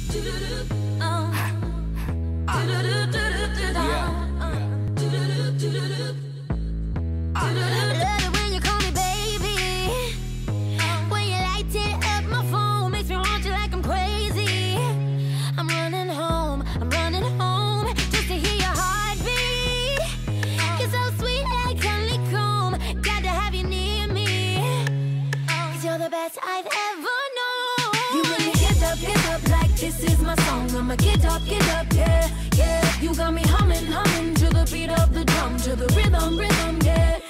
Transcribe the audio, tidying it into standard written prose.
Love it when you call me baby. When you light it up my phone, makes me want you like I'm crazy. I'm running home just to hear your heartbeat. You're so sweet like honeycomb, got to have you near me. Cause you're the best I've ever known. You make me get up like this is my song. I'ma get up, yeah, yeah. You got me humming to the beat of the drum, to the rhythm, yeah.